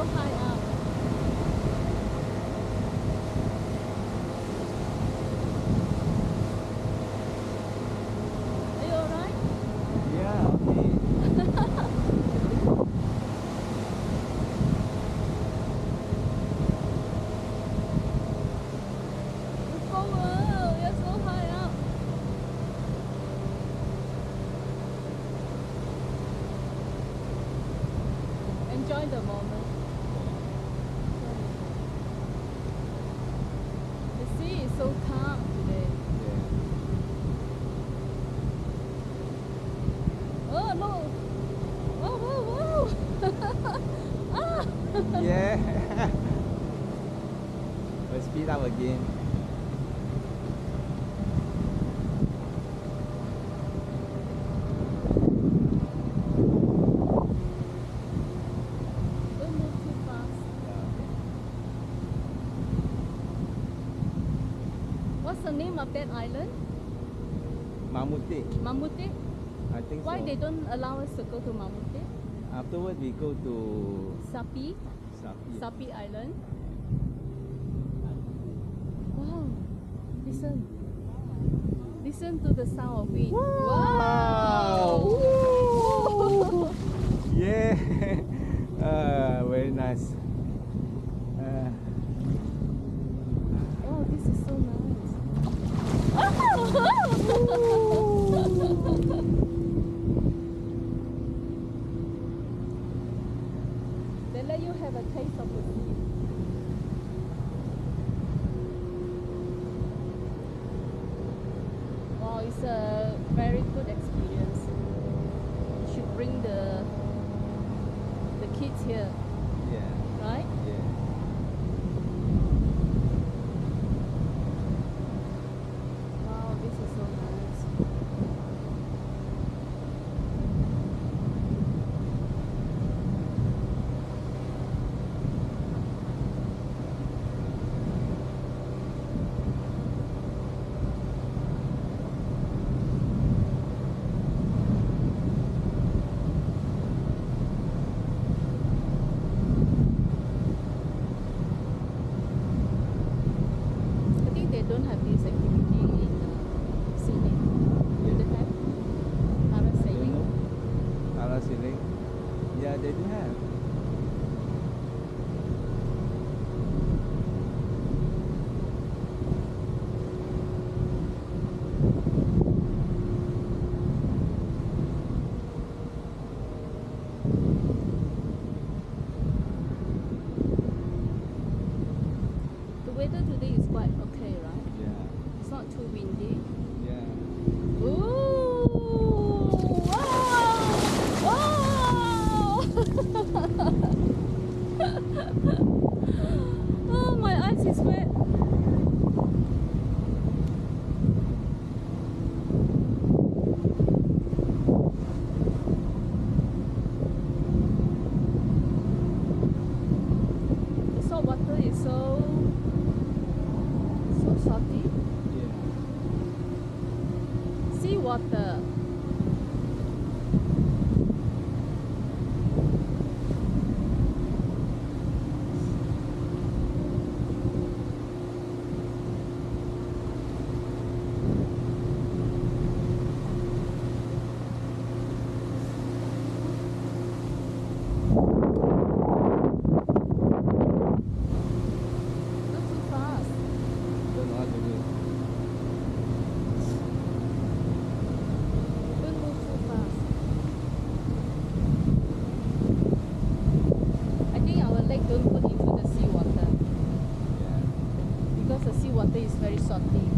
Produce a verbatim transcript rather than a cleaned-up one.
high up. Are you alright? Yeah, okay. Look forward, you're so high up. Enjoy the moment. The sea is so calm today. Yeah. Oh no! Whoa, whoa, whoa! Ah! Yeah. Let's speed up again. Don't move too fast. What's the name of that island? Mamutik. Mamutik? I think Why so. they don't allow us to go to Mamutik? Afterward we go to Sapi? Sapi. Sapi Island? Wow! Listen. Listen to the sound of wind. Wow! Woo! Yeah. uh, very nice. Uh, Oh, this is so nice. They let you have a taste of the sea. Wow, it's a very good experience. You should bring the the kids here, yeah. right? Yeah. Wow, this is so nice. I think they don't have this activity in uh, Sydney. Do they have I don't parasailing? know. Parasailing. Yeah, they do have. The weather today is quite okay, right? Yeah. It's not too windy. Yeah. Ooh! Wow! Wow! Oh, my eyes is wet. The salt water is so so salty. Yeah. Sea water. Not too fast. Don't know how to do it. Don't move too fast. I think our leg don't put into the sea water Yeah. because the sea water is very salty.